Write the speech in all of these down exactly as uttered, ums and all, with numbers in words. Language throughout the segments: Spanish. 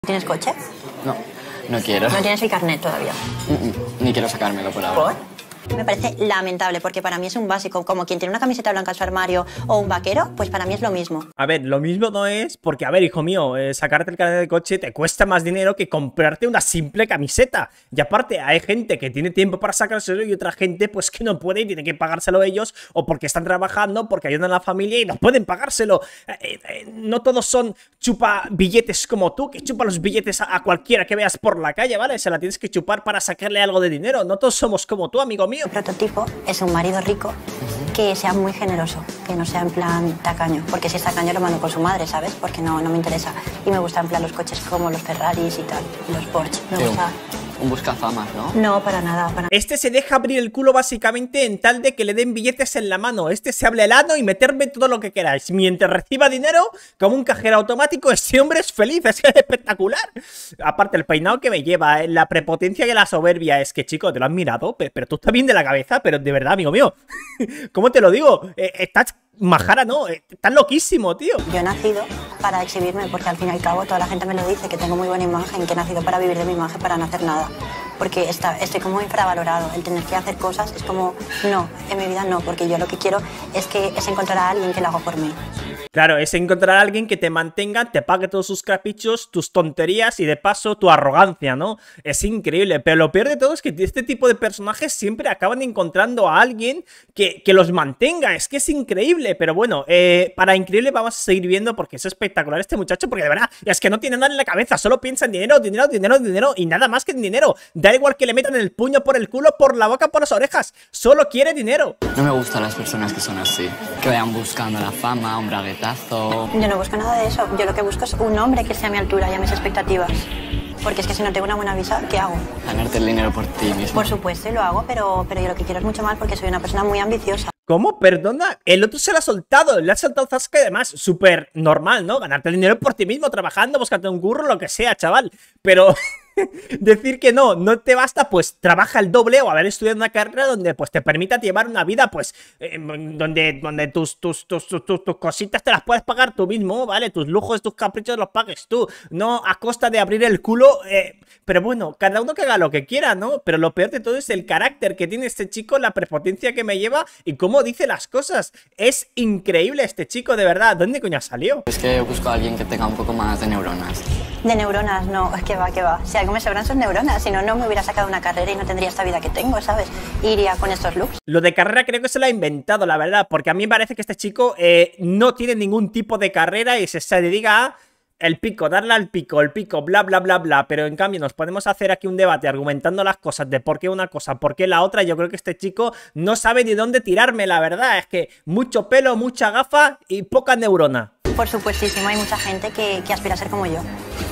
¿Tienes coche? No, no quiero. ¿No tienes el carnet todavía? Mm, mm, ni quiero sacármelo por ahora. ¿Por? Me parece lamentable, porque para mí es un básico, como quien tiene una camiseta blanca en su armario o un vaquero, pues para mí es lo mismo. A ver, lo mismo no es porque, a ver, hijo mío, eh, sacarte el carnet de coche te cuesta más dinero que comprarte una simple camiseta. Y aparte, hay gente que tiene tiempo para sacárselo y otra gente, pues, que no puede y tiene que pagárselo ellos, o porque están trabajando, porque ayudan a la familia y no pueden pagárselo. Eh, eh, no todos son chupa billetes como tú, que chupa los billetes a, a cualquiera que veas por la calle, ¿vale? Se la tienes que chupar para sacarle algo de dinero. No todos somos como tú, amigo mío. El prototipo es un marido rico que sea muy generoso, que no sea en plan tacaño, porque si es tacaño lo mando con su madre, ¿sabes? Porque no, no me interesa. Y me gustan en plan los coches como los Ferraris y tal, los Porsche. Me Sí, gusta. Un buscafamas, ¿no? No, para nada, para Este se deja abrir el culo básicamente en tal de que le den billetes en la mano. Este se habla el ano y meterme todo lo que queráis. Mientras reciba dinero, como un cajero automático, este hombre es feliz, es espectacular. Aparte, el peinado que me lleva, eh, la prepotencia y la soberbia. Es que, chico, te lo has mirado, pero, pero tú estás bien de la cabeza, pero de verdad, amigo mío. ¿Cómo te lo digo? Eh, estás majara, ¿no? Eh, estás loquísimo, tío. Yo he nacido para exhibirme, porque al fin y al cabo toda la gente me lo dice, que tengo muy buena imagen, que he nacido para vivir de mi imagen, para no hacer nada. Porque está, estoy como infravalorado. El tener que hacer cosas es como, no, en mi vida no, porque yo lo que quiero es, que, es encontrar a alguien que lo haga por mí. Claro, es encontrar a alguien que te mantenga, te pague todos sus caprichos, tus tonterías y de paso tu arrogancia, ¿no? Es increíble, pero lo peor de todo es que este tipo de personajes siempre acaban encontrando a alguien que, que los mantenga. Es que es increíble, pero bueno, eh, para increíble vamos a seguir viendo porque es espectacular este muchacho, porque de verdad es que no tiene nada en la cabeza, solo piensa en dinero, dinero, dinero, dinero y nada más que en dinero. Da igual que le metan el puño por el culo, por la boca, por las orejas, solo quiere dinero. No me gustan las personas que son así, que vayan buscando la fama, un braguetazo. Yo no busco nada de eso. Yo lo que busco es un hombre que esté a mi altura y a mis expectativas. Porque es que si no tengo una buena visa, ¿qué hago? Ganarte el dinero por ti mismo. Por supuesto, lo hago, pero, pero yo lo que quiero es mucho más porque soy una persona muy ambiciosa. ¿Cómo? Perdona, el otro se lo ha soltado, le ha soltado zasca y demás, súper normal, ¿no? Ganarte el dinero por ti mismo, trabajando, buscando un curro, lo que sea, chaval. Pero decir que no, no te basta, pues trabaja el doble o haber estudiado una carrera donde pues te permita llevar una vida, pues, eh, donde, donde tus, tus, tus, tus, tus, tus cositas te las puedes pagar tú mismo, ¿vale? Tus lujos, tus caprichos los pagues tú, no a costa de abrir el culo, eh, pero bueno, cada uno que haga lo que quiera, ¿no? Pero lo peor de todo es el carácter que tiene este chico, la prepotencia que me lleva y cómo dice las cosas. Es increíble este chico, de verdad. ¿Dónde coño salió? Es que busco a alguien que tenga un poco más de neuronas. De neuronas, no, es que va, que va. Si algo me sobran son neuronas, si no, no me hubiera sacado una carrera y no tendría esta vida que tengo, ¿sabes? Iría con estos looks. Lo de carrera creo que se lo ha inventado, la verdad, porque a mí me parece que este chico eh, no tiene ningún tipo de carrera y se, se dedica a el pico, darle al pico, el pico, bla, bla, bla, bla. Pero en cambio nos podemos hacer aquí un debate argumentando las cosas de por qué una cosa, por qué la otra. Yo creo que este chico no sabe ni dónde tirarme, la verdad. Es que mucho pelo, mucha gafa y poca neurona. Por supuestísimo, hay mucha gente que, que aspira a ser como yo.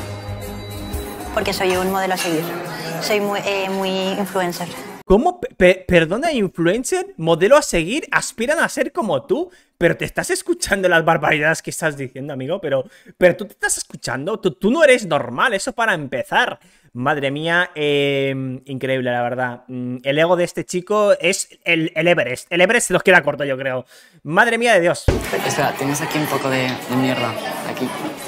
Porque soy un modelo a seguir. Soy muy, eh, muy influencer. ¿Cómo? P perdona, influencer, modelo a seguir, aspiran a ser como tú. Pero te estás escuchando las barbaridades que estás diciendo, amigo. Pero, pero tú te estás escuchando. Tú, tú no eres normal, eso para empezar. Madre mía, eh, increíble, la verdad. El ego de este chico es el, el Everest. El Everest se los queda corto, yo creo. Madre mía de Dios. Espera, tienes aquí un poco de, de mierda. Aquí.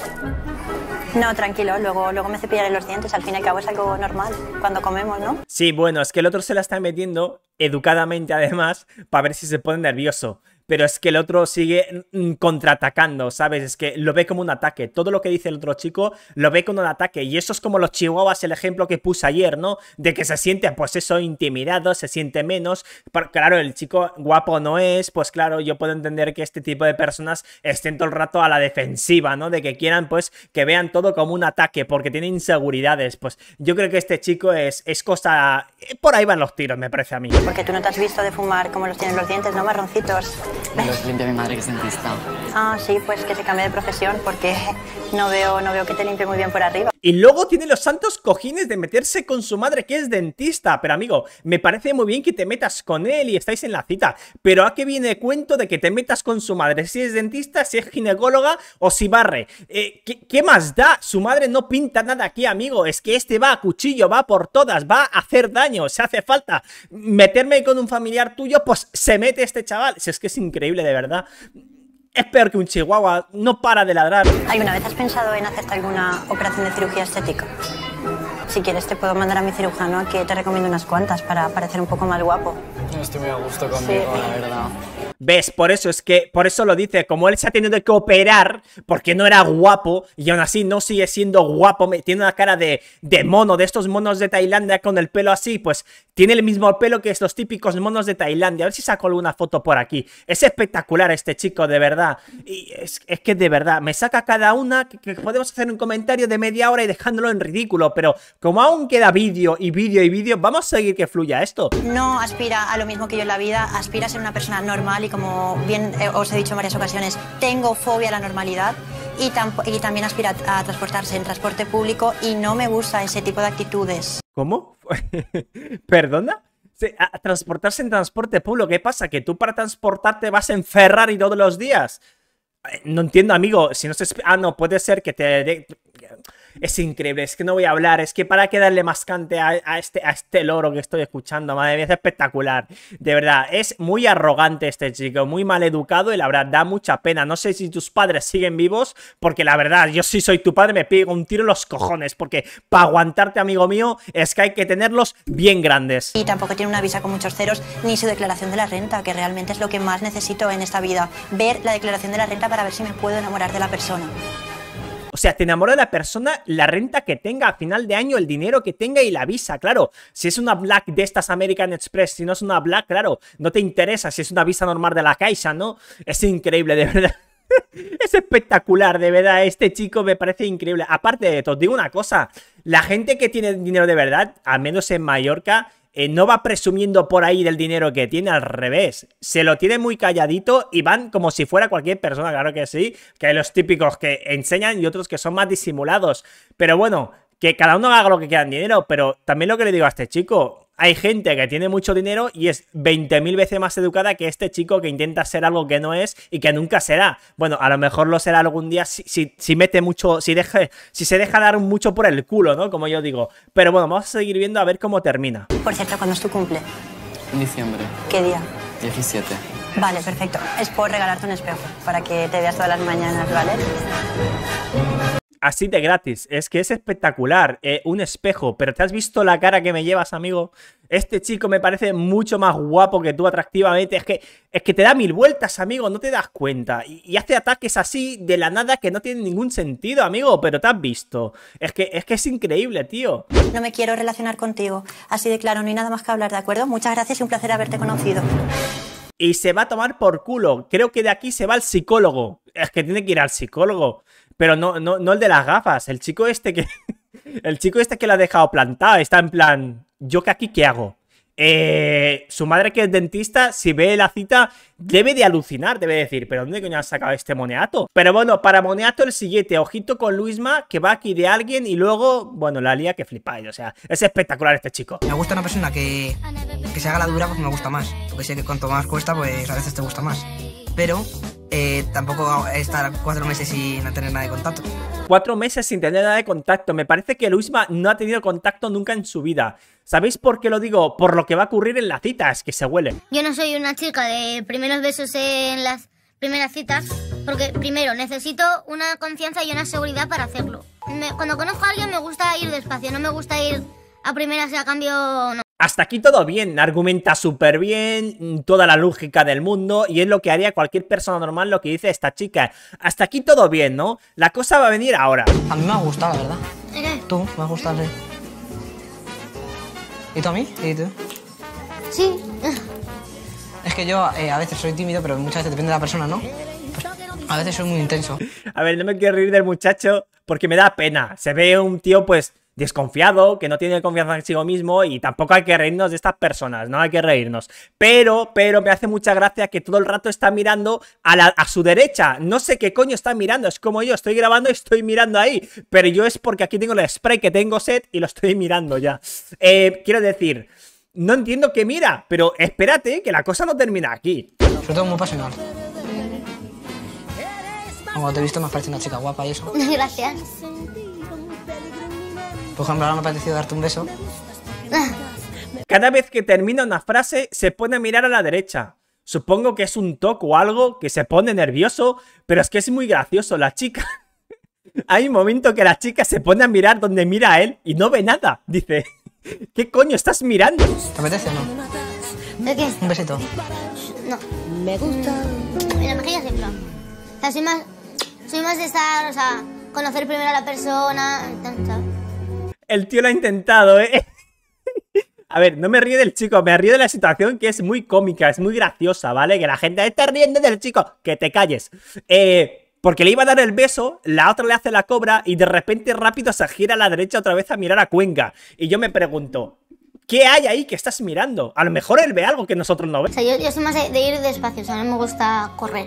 No, tranquilo, luego, luego me cepillaré los dientes. Al fin y al cabo es algo normal cuando comemos, ¿no? Sí, bueno, es que el otro se la está metiendo educadamente, además, para ver si se pone nervioso. Pero es que el otro sigue mm, contraatacando, ¿sabes? Es que lo ve como un ataque. Todo lo que dice el otro chico lo ve como un ataque. Y eso es como los chihuahuas, el ejemplo que puse ayer, ¿no? De que se siente, pues eso, intimidado, se siente menos. Pero, claro, el chico guapo no es. Pues claro, yo puedo entender que este tipo de personas estén todo el rato a la defensiva, ¿no? De que quieran, pues, que vean todo como un ataque porque tienen inseguridades. Pues yo creo que este chico es, es cosa... Por ahí van los tiros, me parece a mí. Porque tú no te has visto de fumar como los tienen los dientes, ¿no? Marroncitos. Me los limpia mi madre, que es dentista. Ah, sí, pues que se cambie de profesión porque no veo, no veo que te limpie muy bien por arriba. Y luego tiene los santos cojines de meterse con su madre, que es dentista. Pero amigo, me parece muy bien que te metas con él y estáis en la cita. Pero ¿a qué viene cuento de que te metas con su madre? Si es dentista, si es ginecóloga o si barre. Eh, ¿qué, ¿Qué más da? Su madre no pinta nada aquí, amigo. Es que este va a cuchillo, va por todas, va a hacer daño. Si hace falta meterme con un familiar tuyo, pues se mete este chaval. Si es que es increíble, de verdad. es peor que un chihuahua, no para de ladrar. ¿Alguna vez has pensado en hacerte alguna operación de cirugía estética? Si quieres te puedo mandar a mi cirujano a que te recomiendo unas cuantas para parecer un poco más guapo. Estoy muy a gusto conmigo, Sí. la verdad. ¿Ves? Por eso es que, por eso lo dice, como él se ha tenido que operar porque no era guapo y aún así no sigue siendo guapo, me- tiene una cara de, de mono, de estos monos de Tailandia con el pelo así, pues tiene el mismo pelo que estos típicos monos de Tailandia. A ver si saco alguna foto por aquí. Es espectacular este chico, de verdad. Y es, es que de verdad, me saca cada una que, que podemos hacer un comentario de media hora y dejándolo en ridículo, pero como aún queda vídeo y vídeo y vídeo, vamos a seguir que fluya esto. No aspira a lo mismo que yo en la vida, aspira a ser una persona normal y como bien eh, os he dicho en varias ocasiones, tengo fobia a la normalidad y, tamp- y también aspira a, a transportarse en transporte público y no me gusta ese tipo de actitudes. ¿Cómo? ¿Perdona? Sí, a- a transportarse en transporte público. ¿Qué pasa? ¿Que tú para transportarte vas en Ferrari todos los días? Eh, No entiendo, amigo. Si no se... esp- Ah, no, puede ser que te... de- Es increíble, es que no voy a hablar. Es que para que darle más cante a, a este, a este loro que estoy escuchando, madre mía, es espectacular. De verdad, es muy arrogante este chico, muy mal educado y la verdad da mucha pena. No sé si tus padres siguen vivos, porque la verdad, yo si soy tu padre me pego un tiro en los cojones, porque para aguantarte, amigo mío, es que hay que tenerlos bien grandes. Y tampoco tiene una visa con muchos ceros ni su declaración de la renta, que realmente es lo que más necesito en esta vida. Ver la declaración de la renta para ver si me puedo enamorar de la persona. O sea, te enamora de la persona, la renta que tenga a final de año, el dinero que tenga y la visa, claro. Si es una Black de estas American Express, si no es una Black, claro, no te interesa. Si es una visa normal de la Caixa, ¿no? Es increíble, de verdad. Es espectacular, de verdad. Este chico me parece increíble. Aparte de todo, os digo una cosa. La gente que tiene dinero de verdad, al menos en Mallorca, eh, no va presumiendo por ahí del dinero que tiene, al revés. Se lo tiene muy calladito y van como si fuera cualquier persona, claro que sí. Que hay los típicos que enseñan y otros que son más disimulados. Pero bueno, que cada uno haga lo que quiera en dinero. Pero también lo que le digo a este chico, hay gente que tiene mucho dinero y es veinte mil veces más educada que este chico que intenta ser algo que no es y que nunca será. Bueno, a lo mejor lo será algún día si, si, si mete mucho, si, deje, si se deja dar mucho por el culo, ¿no? Como yo digo. Pero bueno, vamos a seguir viendo a ver cómo termina. Por cierto, ¿cuándo es tu cumple? En diciembre, ¿Qué día? diecisiete. Vale, perfecto. Es por regalarte un espejo para que te veas todas las mañanas, ¿vale? Así de gratis, es que es espectacular, eh, un espejo, pero ¿te has visto la cara que me llevas, amigo? Este chico me parece mucho más guapo que tú atractivamente, es que, es que te da mil vueltas, amigo, no te das cuenta, y, y hace ataques así de la nada que no tienen ningún sentido, amigo, pero te has visto, es que, es que es increíble, tío. No me quiero relacionar contigo. Así de claro, no hay nada más que hablar, ¿de acuerdo? Muchas gracias y un placer haberte conocido. Y se va a tomar por culo, creo que de aquí se va al psicólogo, es que tiene que ir al psicólogo. Pero no, no, no el de las gafas, el chico este que... El chico este que lo ha dejado plantado, está en plan... ¿Yo que aquí qué hago? Eh, su madre que es dentista, si ve la cita, debe de alucinar, debe decir, ¿pero dónde coño has sacado este moniato? Pero bueno, para moniato el siguiente, ojito con Luisma, que va aquí de alguien y luego, bueno, la lía que flipáis, o sea, es espectacular este chico. Me gusta una persona que, que se haga la dura porque me gusta más. Porque sé que cuanto más cuesta, pues a veces te gusta más. Pero eh, tampoco estar cuatro meses sin tener nada de contacto. Cuatro meses sin tener nada de contacto. Me parece que Luisma no ha tenido contacto nunca en su vida. ¿Sabéis por qué lo digo? Por lo que va a ocurrir en la cita, es que se huele. Yo no soy una chica de primeros besos en las primeras citas, porque primero necesito una confianza y una seguridad para hacerlo. Me- cuando conozco a alguien me gusta ir despacio, no me gusta ir a primeras y a cambio no. Hasta aquí todo bien, argumenta súper bien, toda la lógica del mundo, y es lo que haría cualquier persona normal lo que dice esta chica. Hasta aquí todo bien, ¿no? La cosa va a venir ahora. A mí me ha gustado, la verdad. ¿Eh? Tú, me ha gustado, sí. ¿Y tú a mí? ¿Y tú? Sí. Es que yo eh, a veces soy tímido, pero muchas veces depende de la persona, ¿no? Pues, a veces soy muy intenso. A ver, no me quiero reír del muchacho porque me da pena. Se ve un tío, pues, desconfiado, que no tiene confianza en sí mismo, y tampoco hay que reírnos de estas personas, no hay que reírnos. Pero, pero me hace mucha gracia que todo el rato está mirando a, la, a su derecha. No sé qué coño está mirando, es como yo, estoy grabando y estoy mirando ahí. Pero yo es porque aquí tengo el spray que tengo set y lo estoy mirando ya. Eh, quiero decir, no entiendo qué mira, pero espérate, que la cosa no termina aquí. Sobre todo muy pasional. Cuando te he visto me has parecido una chica guapa y eso. Gracias. Por ejemplo, ahora me ha parecido darte un beso. Cada vez que termina una frase, se pone a mirar a la derecha. Supongo que es un toque o algo que se pone nervioso, pero es que es muy gracioso la chica. Hay un momento que la chica se pone a mirar donde mira a él y no ve nada. Dice, ¿qué coño estás mirando? ¿Te apetece o no? ¿De qué? Un besito. No. Me gusta. Mira, mejillas de plan. O sea, soy más, soy más de estar, o sea, conocer primero a la persona, ¿sabes? El tío lo ha intentado, ¿eh? A ver, no me río del chico, me río de la situación que es muy cómica, es muy graciosa, ¿vale? Que la gente está riendo del chico. Que te calles. Eh... Porque le iba a dar el beso, la otra le hace la cobra y de repente rápido se gira a la derecha otra vez a mirar a Cuenca. Y yo me pregunto, ¿qué hay ahí que estás mirando? A lo mejor él ve algo que nosotros no O vemos. sea, yo, yo soy más de, de ir despacio, o sea, no me gusta correr.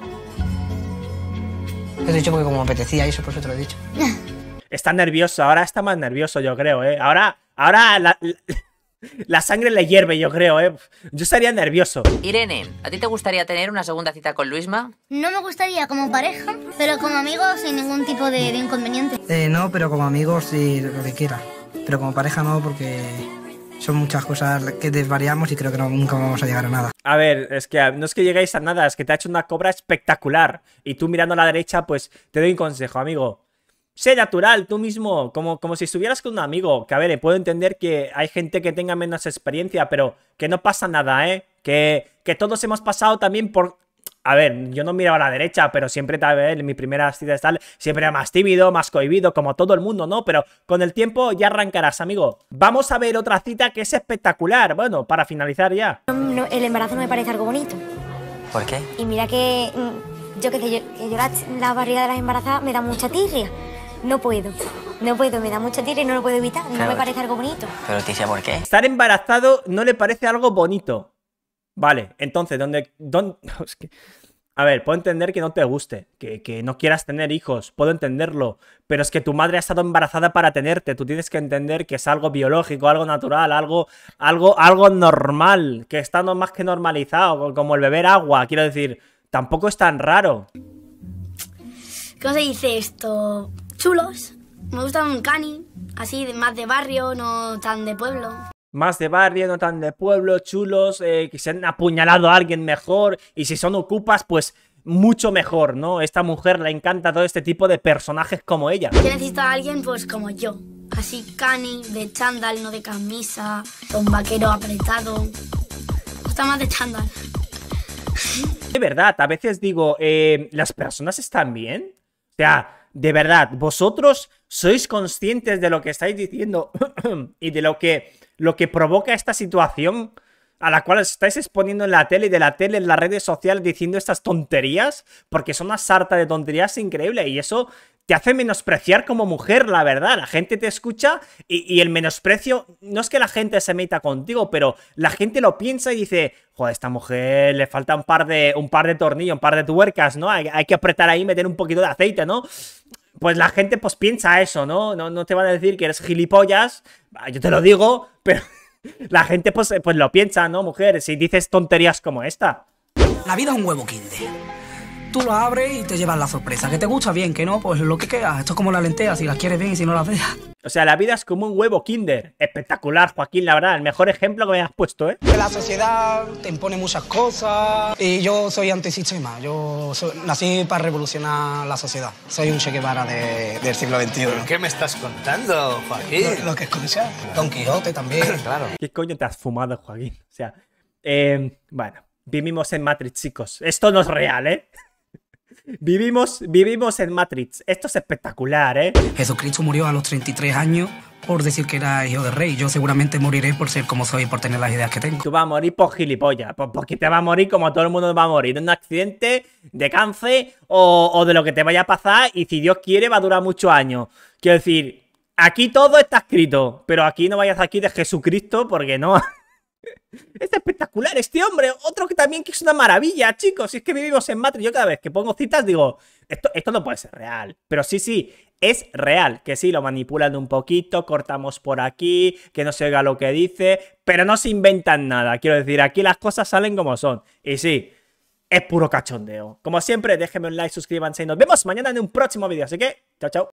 Te he dicho porque como me apetecía y eso, por eso te lo he dicho. Está nervioso, ahora está más nervioso, yo creo, ¿eh? Ahora, ahora la, la, la sangre le hierve, yo creo, ¿eh? Yo estaría nervioso. Irene, ¿a ti te gustaría tener una segunda cita con Luisma? No me gustaría como pareja, pero como amigos sin ningún tipo de, de inconveniente. Eh, no, pero como amigos sí, lo que quiera. Pero como pareja no, porque son muchas cosas que desvariamos y creo que no, nunca vamos a llegar a nada. A ver, es que no es que llegáis a nada, es que te ha hecho una cobra espectacular. Y tú mirando a la derecha, pues te doy un consejo, amigo. Sé natural, tú mismo, como, como si estuvieras con un amigo. Que a ver, puedo entender que hay gente que tenga menos experiencia, pero que no pasa nada, ¿eh? Que, que todos hemos pasado también por... A ver, yo no miraba a la derecha, pero siempre, tal vez, en mi primera cita tal, siempre era más tímido, más cohibido, como todo el mundo, ¿no? Pero con el tiempo ya arrancarás, amigo. Vamos a ver otra cita que es espectacular. Bueno, para finalizar ya. No, el embarazo no me parece algo bonito. ¿Por qué? Y mira que, mm, yo que sé, yo, que yo la, la barriga de las embarazadas me da mucha tirria. No puedo, no puedo, me da mucha tirria y no lo puedo evitar. Y no Pero- me parece algo bonito. Pero Ticia, ¿por qué? Estar embarazado no le parece algo bonito. Vale, entonces, ¿dónde...? dónde es que... A ver, puedo entender que no te guste, que, que no quieras tener hijos, puedo entenderlo, pero es que tu madre ha estado embarazada para tenerte, tú tienes que entender que es algo biológico, algo natural, algo, algo, algo normal, que está no más que normalizado, como el beber agua, quiero decir, tampoco es tan raro. ¿Cómo se dice esto? Chulos. Me gusta un cani, así, de- más de barrio, no tan de pueblo. Más de barrio, no tan de pueblo, chulos, eh, que se han apuñalado a alguien mejor, y si son ocupas, pues mucho mejor, ¿no? Esta mujer le encanta todo este tipo de personajes como ella. Yo necesito a alguien, pues, como yo. Así, cani, de chándal, no de camisa, con vaquero apretado. Me gusta más de chándal. De verdad, a veces digo, eh, ¿las personas están bien? O sea, de verdad, ¿vosotros sois conscientes de lo que estáis diciendo y de lo que, lo que provoca esta situación a la cual os estáis exponiendo en la tele y de la tele en las redes sociales diciendo estas tonterías? Porque son una sarta de tonterías increíble y eso te hace menospreciar como mujer, la verdad. La gente te escucha y, y el menosprecio, no es que la gente se meta contigo, pero la gente lo piensa y dice, joder, a esta mujer le falta un par de, un par de tornillos, un par de tuercas, ¿no? Hay, hay que apretar ahí y meter un poquito de aceite, ¿no? Pues la gente pues piensa eso, ¿no? No, no te van a decir que eres gilipollas, yo te lo digo, pero la gente pues, pues lo piensa, ¿no, mujer? Si dices tonterías como esta. La vida es un huevo Kinder. Tú lo abres y te llevas la sorpresa. Que te gusta bien, que no, pues lo que queda. Esto es como la lenteja, si las quieres bien y si no las dejas. O sea, la vida es como un huevo Kinder. Espectacular, Joaquín, la verdad. El mejor ejemplo que me has puesto, ¿eh? Que la sociedad te impone muchas cosas y yo soy antisistema. Yo soy- nací para revolucionar la sociedad. Soy un Che Guevara de- del siglo veintiuno. ¿Qué me estás contando, Joaquín? Lo, lo que es comercial. Don Quijote también. Claro. ¿Qué coño te has fumado, Joaquín? O sea, eh, bueno, vivimos en Matrix, chicos. Esto no es real, ¿eh? Vivimos, vivimos en Matrix. Esto es espectacular, ¿eh? Jesucristo murió a los treinta y tres años por decir que era hijo de rey. Yo seguramente moriré por ser como soy y por tener las ideas que tengo. Tú vas a morir por gilipollas. Por- Porque te va a morir como todo el mundo va a morir. De un accidente, de cáncer o, o de lo que te vaya a pasar. Y si Dios quiere, va a durar muchos años. Quiero decir, aquí todo está escrito. Pero aquí no vayas aquí de Jesucristo porque no. Es espectacular este hombre. Otro que también que es una maravilla, chicos. Si es que vivimos en Matrix. Yo cada vez que pongo citas digo, esto, esto no puede ser real. Pero sí, sí, es real. Que sí, lo manipulan un poquito, cortamos por aquí, que no se oiga lo que dice, pero no se inventan nada. Quiero decir, aquí las cosas salen como son. Y sí, es puro cachondeo. Como siempre, déjenme un like, suscríbanse y nos vemos mañana en un próximo vídeo. Así que, chao, chao.